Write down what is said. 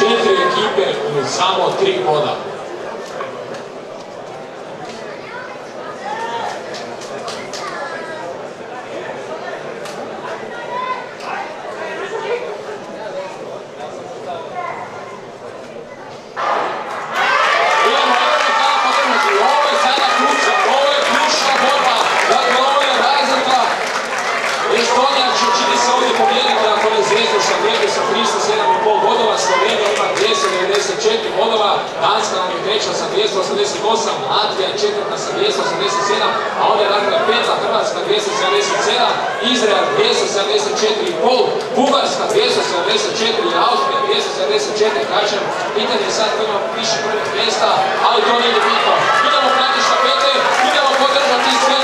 4 ekipe u samo 3 boda. Bodova, Danska nam je treća sa 288, Latvija četvrta sa 287, a onda je dakle peta, Hrvatska 277, Izrael 274,5, Bugarska 274 i Austrija 274, kažem, pitanje je sad ko ima više prvih mjesta, ali to nije bitno. Idemo pratiti štafete, idemo podržati sve